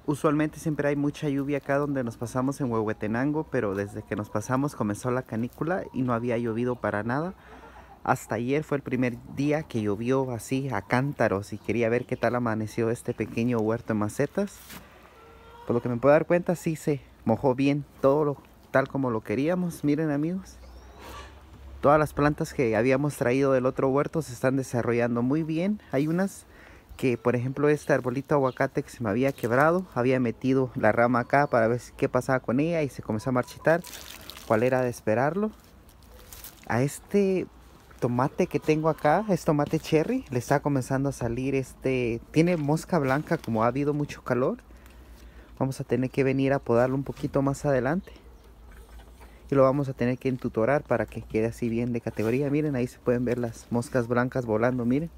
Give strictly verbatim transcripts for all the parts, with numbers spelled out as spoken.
Usualmente siempre hay mucha lluvia acá donde nos pasamos en Huehuetenango, pero desde que nos pasamos comenzó la canícula y no había llovido para nada. Hasta ayer fue el primer día que llovió así a cántaros y quería ver qué tal amaneció este pequeño huerto en macetas. Por lo que me puedo dar cuenta, sí se mojó bien todo lo, tal como lo queríamos. Miren, amigos, todas las plantas que habíamos traído del otro huerto se están desarrollando muy bien. Hay unas que, por ejemplo, este arbolito aguacate que se me había quebrado, había metido la rama acá para ver qué pasaba con ella y se comenzó a marchitar. ¿Cuál era de esperarlo? A este tomate que tengo acá, es tomate cherry, le está comenzando a salir este, tiene mosca blanca como ha habido mucho calor. Vamos a tener que venir a podarlo un poquito más adelante. Y lo vamos a tener que entutorar para que quede así bien de categoría. Miren, ahí se pueden ver las moscas blancas volando, miren.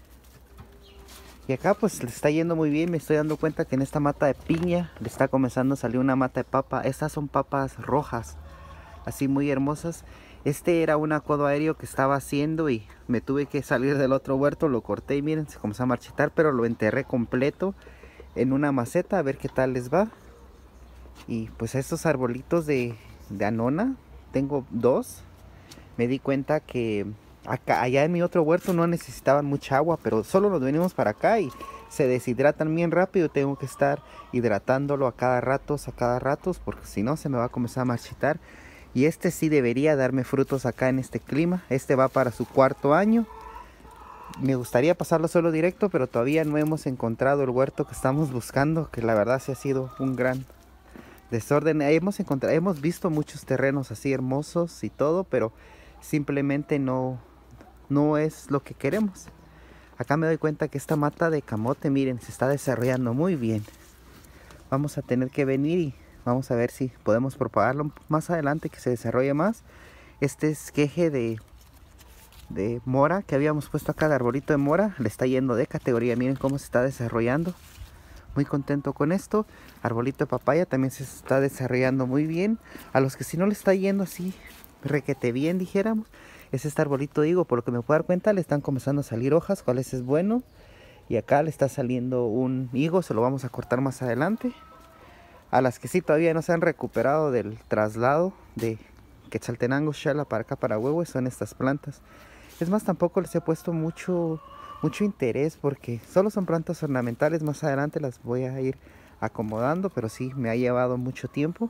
Y acá pues le está yendo muy bien. Me estoy dando cuenta que en esta mata de piña le está comenzando a salir una mata de papa. Estas son papas rojas, así muy hermosas. Este era un acodo aéreo que estaba haciendo y me tuve que salir del otro huerto. Lo corté y miren, se comenzó a marchitar, pero lo enterré completo en una maceta a ver qué tal les va. Y pues estos arbolitos de, de anona, tengo dos. Me di cuenta que acá, allá en mi otro huerto no necesitaban mucha agua, pero solo nos venimos para acá y se deshidratan bien rápido. Tengo que estar hidratándolo a cada rato, a cada rato, porque si no se me va a comenzar a marchitar. Y este sí debería darme frutos acá en este clima. Este va para su cuarto año. Me gustaría pasarlo solo directo, pero todavía no hemos encontrado el huerto que estamos buscando, que la verdad sí ha sido un gran desorden. Hemos encontrado, hemos visto muchos terrenos así hermosos y todo, pero simplemente no, no es lo que queremos. Acá me doy cuenta que esta mata de camote, miren, se está desarrollando muy bien. Vamos a tener que venir y vamos a ver si podemos propagarlo más adelante, que se desarrolle más. Este esqueje de de mora que habíamos puesto acá, de arbolito de mora, le está yendo de categoría. Miren cómo se está desarrollando, muy contento con esto. Arbolito de papaya también se está desarrollando muy bien. A los que si no le está yendo así requete bien, dijéramos, es este arbolito de higo. Por lo que me puedo dar cuenta, le están comenzando a salir hojas, cuál es bueno. Y acá le está saliendo un higo, se lo vamos a cortar más adelante. A las que sí todavía no se han recuperado del traslado de Quetzaltenango, Xala para acá, para Huehue, son estas plantas. Es más, tampoco les he puesto mucho, mucho interés porque solo son plantas ornamentales. Más adelante las voy a ir acomodando, pero sí me ha llevado mucho tiempo.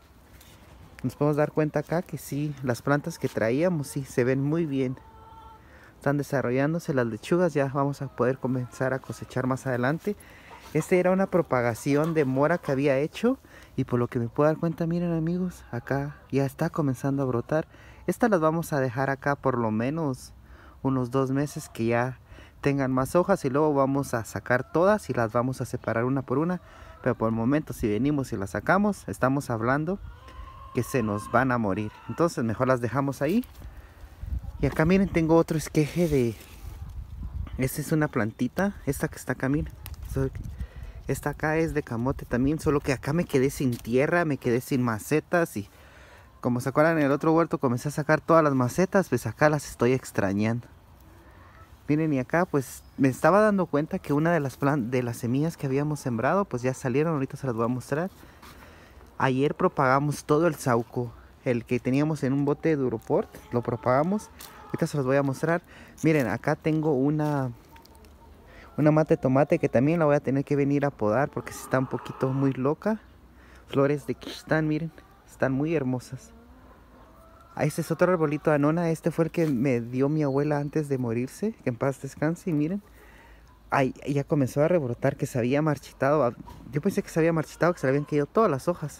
Nos podemos dar cuenta acá que sí, las plantas que traíamos sí se ven muy bien. Están desarrollándose las lechugas, ya vamos a poder comenzar a cosechar más adelante. Este era una propagación de mora que había hecho y por lo que me puedo dar cuenta, miren amigos, acá ya está comenzando a brotar. Estas las vamos a dejar acá por lo menos unos dos meses que ya tengan más hojas y luego vamos a sacar todas y las vamos a separar una por una. Pero por el momento, si venimos y las sacamos, estamos hablando que se nos van a morir. Entonces mejor las dejamos ahí. Y acá miren, tengo otro esqueje de... Esta es una plantita, esta que está acá, miren. Esta acá es de camote también, solo que acá me quedé sin tierra, me quedé sin macetas y... Como se acuerdan, en el otro huerto comencé a sacar todas las macetas, pues acá las estoy extrañando. Miren, y acá pues me estaba dando cuenta que una de las, de las semillas que habíamos sembrado pues ya salieron, ahorita se las voy a mostrar. Ayer propagamos todo el sauco, el que teníamos en un bote de Duroport, lo propagamos. Ahorita se los voy a mostrar. Miren, acá tengo una, una mata de tomate que también la voy a tener que venir a podar porque está un poquito muy loca. Flores de quistán, miren. Están muy hermosas. Este es otro arbolito de anona. Este fue el que me dio mi abuela antes de morirse. Que en paz descanse. Y miren. Ay, ya comenzó a rebrotar, que se había marchitado. Yo pensé que se había marchitado, que se le habían caído todas las hojas.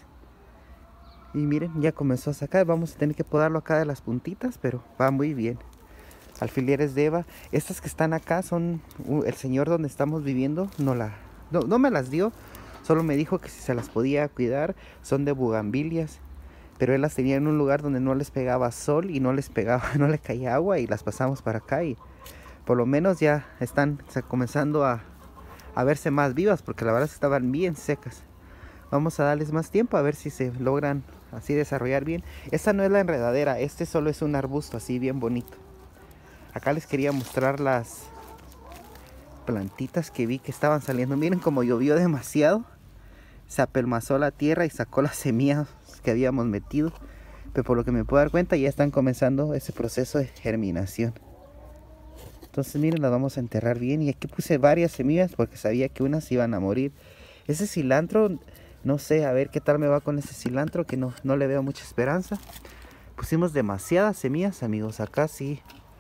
Y miren, ya comenzó a sacar. Vamos a tener que podarlo acá de las puntitas, pero va muy bien. Alfileres de Eva. Estas que están acá son... El señor donde estamos viviendo no, la, no, no me las dio. Solo me dijo que si se las podía cuidar. Son de bugambilias. Pero él las tenía en un lugar donde no les pegaba sol y no les pegaba, no le caía agua, y las pasamos para acá y por lo menos ya están comenzando a, a verse más vivas, porque la verdad estaban bien secas. Vamos a darles más tiempo a ver si se logran así desarrollar bien. Esta no es la enredadera, este solo es un arbusto así bien bonito. Acá les quería mostrar las plantitas que vi que estaban saliendo. Miren como llovió demasiado. se apelmazó la tierra y sacó las semillas que habíamos metido. Pero por lo que me puedo dar cuenta, ya están comenzando ese proceso de germinación. Entonces miren, las vamos a enterrar bien. Y aquí puse varias semillas porque sabía que unas iban a morir. Ese cilantro, no sé, a ver qué tal me va con ese cilantro, que no, no le veo mucha esperanza. Pusimos demasiadas semillas, amigos, acá sí.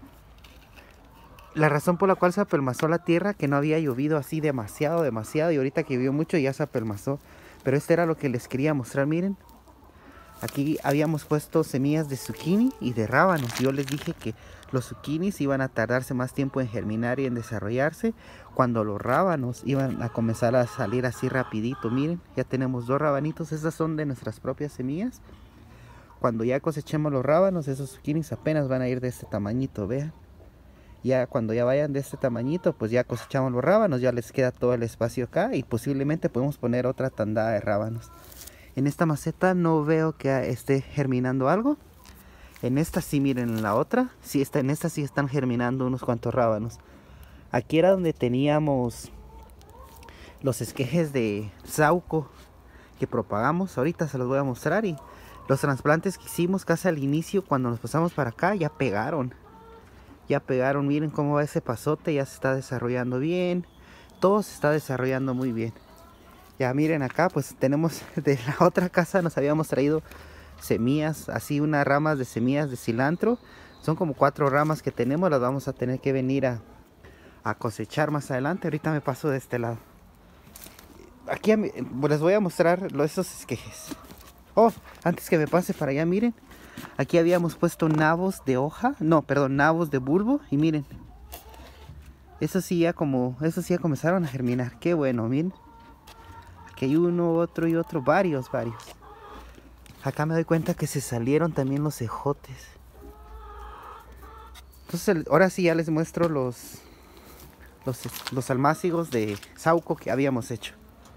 La razón por la cual se apelmazó la tierra, que no había llovido así demasiado, demasiado. Y ahorita que llovió mucho ya se apelmazó. Pero esto era lo que les quería mostrar, miren. Aquí habíamos puesto semillas de zucchini y de rábanos. Yo les dije que los zucchinis iban a tardarse más tiempo en germinar y en desarrollarse, cuando los rábanos iban a comenzar a salir así rapidito. Miren, ya tenemos dos rabanitos. Esas son de nuestras propias semillas. Cuando ya cosechemos los rábanos, esos zucchinis apenas van a ir de este tamañito, vean. Ya cuando ya vayan de este tamañito, pues ya cosechamos los rábanos, ya les queda todo el espacio acá y posiblemente podemos poner otra tandada de rábanos. En esta maceta no veo que esté germinando algo. En esta sí, miren, en la otra, sí está, en esta sí están germinando unos cuantos rábanos. Aquí era donde teníamos los esquejes de sauco que propagamos. Ahorita se los voy a mostrar. Y los trasplantes que hicimos casi al inicio, cuando nos pasamos para acá, ya pegaron. Ya pegaron, miren cómo va ese pasote, ya se está desarrollando bien. Todo se está desarrollando muy bien. Ya miren acá, pues tenemos de la otra casa, nos habíamos traído semillas, así unas ramas de semillas de cilantro. Son como cuatro ramas que tenemos, las vamos a tener que venir a, a cosechar más adelante. Ahorita me paso de este lado. Aquí les voy a mostrar esos esquejes. Oh, antes que me pase para allá, miren. Aquí habíamos puesto nabos de hoja, no, perdón, nabos de bulbo. Y miren, eso sí ya como, eso sí ya comenzaron a germinar. Qué bueno, miren. Aquí hay uno, otro y otro, varios, varios. Acá me doy cuenta que se salieron también los ejotes. Entonces ahora sí ya les muestro los, los, los almácigos de sauco que habíamos hecho.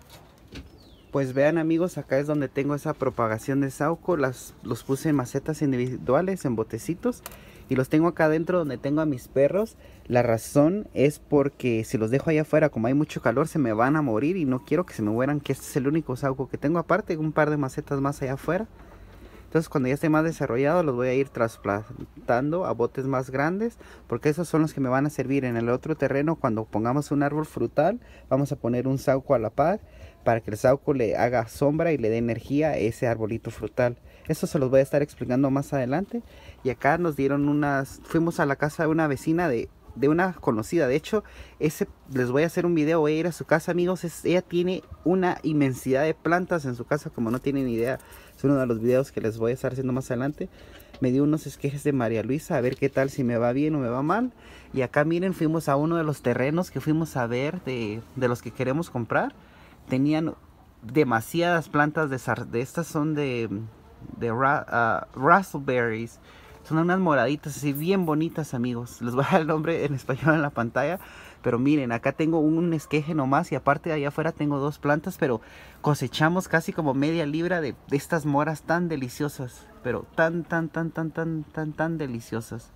Pues vean, amigos, acá es donde tengo esa propagación de sauco. Las, los puse en macetas individuales, en botecitos. Y los tengo acá adentro donde tengo a mis perros. La razón es porque si los dejo allá afuera, como hay mucho calor, se me van a morir. Y no quiero que se me mueran, que este es el único sauco que tengo. Aparte, un par de macetas más allá afuera. Entonces cuando ya esté más desarrollado, los voy a ir trasplantando a botes más grandes. Porque esos son los que me van a servir en el otro terreno. Cuando pongamos un árbol frutal, vamos a poner un sauco a la par, para que el sauco le haga sombra y le dé energía a ese arbolito frutal. Eso se los voy a estar explicando más adelante. Y acá nos dieron unas... Fuimos a la casa de una vecina de, de una conocida. De hecho, ese les voy a hacer un video. Voy a ir a su casa, amigos. Es, ella tiene una inmensidad de plantas en su casa, como no tienen idea. Es uno de los videos que les voy a estar haciendo más adelante. Me dio unos esquejes de María Luisa, a ver qué tal, si me va bien o me va mal. Y acá miren, fuimos a uno de los terrenos que fuimos a ver de, de los que queremos comprar. Tenían demasiadas plantas de, de estas son de, de uh, raspberries. Son unas moraditas así bien bonitas, amigos. Les voy a dar el nombre en español en la pantalla. Pero miren, acá tengo un esqueje nomás. Y aparte de allá afuera tengo dos plantas. Pero cosechamos casi como media libra de, de estas moras tan deliciosas. Pero tan, tan, tan, tan, tan, tan, tan deliciosas.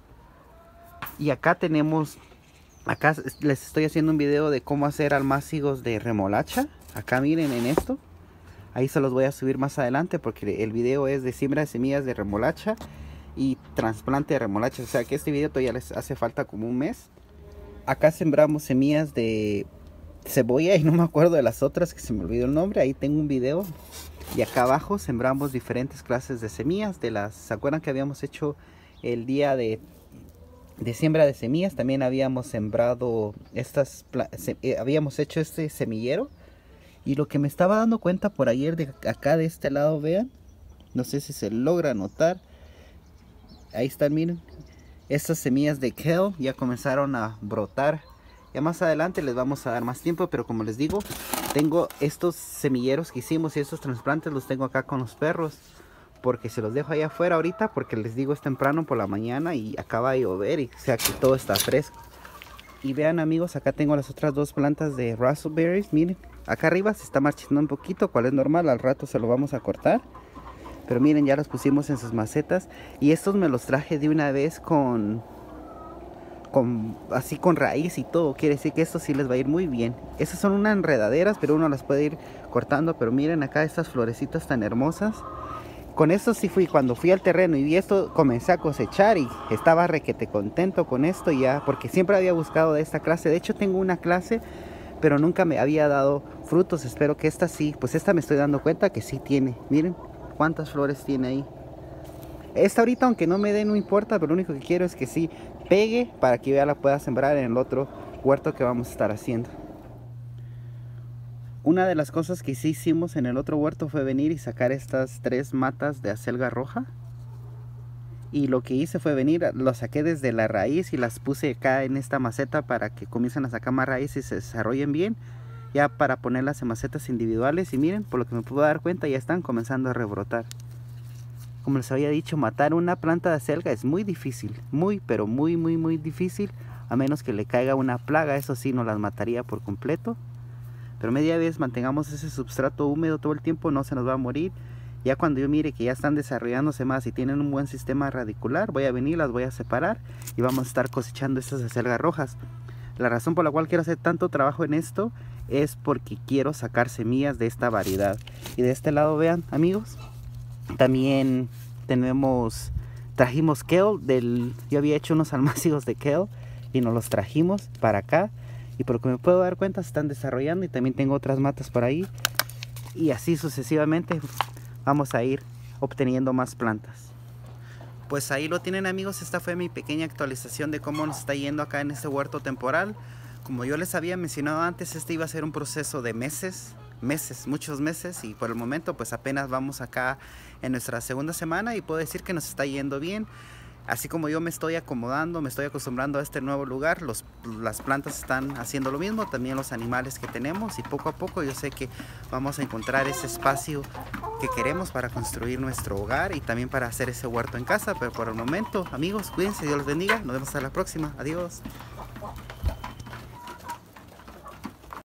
Y acá tenemos... Acá les estoy haciendo un video de cómo hacer almácigos de remolacha. Acá miren en esto. Ahí se los voy a subir más adelante porque el video es de siembra de semillas de remolacha y trasplante de remolacha. O sea que este video todavía les hace falta como un mes. Acá sembramos semillas de cebolla y no me acuerdo de las otras, que se me olvidó el nombre. Ahí tengo un video. Y acá abajo sembramos diferentes clases de semillas. De las, ¿se acuerdan que habíamos hecho el día de... de siembra de semillas? También habíamos sembrado estas, se, eh, habíamos hecho este semillero. Y lo que me estaba dando cuenta por ayer de acá de este lado, vean, no sé si se logra notar, ahí están, miren, estas semillas de kale ya comenzaron a brotar. Ya más adelante les vamos a dar más tiempo, pero como les digo, tengo estos semilleros que hicimos y estos trasplantes los tengo acá con los perros. Porque se los dejo allá afuera ahorita, porque les digo es temprano por la mañana y acaba de llover, y o sea que todo está fresco. Y vean, amigos, acá tengo las otras dos plantas de raspberries. Miren, acá arriba se está marchitando un poquito, cual es normal, al rato se lo vamos a cortar. Pero miren, ya los pusimos en sus macetas. Y estos me los traje de una vez con, con, así con raíz y todo. Quiere decir que esto sí les va a ir muy bien. Esas son unas enredaderas, pero uno las puede ir cortando. Pero miren acá estas florecitas tan hermosas. Con esto sí fui, cuando fui al terreno y vi esto, comencé a cosechar y estaba requete contento con esto ya, porque siempre había buscado de esta clase. De hecho tengo una clase, pero nunca me había dado frutos. Espero que esta sí, pues esta me estoy dando cuenta que sí tiene. Miren cuántas flores tiene ahí. Esta ahorita, aunque no me dé, no importa, pero lo único que quiero es que sí pegue para que ya la pueda sembrar en el otro huerto que vamos a estar haciendo. Una de las cosas que sí hicimos en el otro huerto fue venir y sacar estas tres matas de acelga roja. Y lo que hice fue venir, lo saqué desde la raíz y las puse acá en esta maceta para que comiencen a sacar más raíces y se desarrollen bien. Ya para ponerlas en macetas individuales. Y miren, por lo que me puedo dar cuenta, ya están comenzando a rebrotar. Como les había dicho, matar una planta de acelga es muy difícil. Muy, pero muy, muy, muy difícil. A menos que le caiga una plaga, eso sí, no las mataría por completo. Pero media vez mantengamos ese substrato húmedo todo el tiempo, no se nos va a morir. Ya cuando yo mire que ya están desarrollándose más y tienen un buen sistema radicular, voy a venir, las voy a separar y vamos a estar cosechando estas acelgas rojas. La razón por la cual quiero hacer tanto trabajo en esto es porque quiero sacar semillas de esta variedad. Y de este lado, vean, amigos, también tenemos, trajimos kale del, yo había hecho unos almácigos de kale y nos los trajimos para acá. Y por lo que me puedo dar cuenta se están desarrollando y también tengo otras matas por ahí. Y así sucesivamente vamos a ir obteniendo más plantas. Pues ahí lo tienen, amigos, esta fue mi pequeña actualización de cómo nos está yendo acá en este huerto temporal. Como yo les había mencionado antes, este iba a ser un proceso de meses, meses, muchos meses. Y por el momento pues apenas vamos acá en nuestra segunda semana y puedo decir que nos está yendo bien. Así como yo me estoy acomodando, me estoy acostumbrando a este nuevo lugar, los, las plantas están haciendo lo mismo, también los animales que tenemos, y poco a poco yo sé que vamos a encontrar ese espacio que queremos para construir nuestro hogar y también para hacer ese huerto en casa. Pero por el momento, amigos, cuídense, Dios los bendiga, nos vemos hasta la próxima, adiós.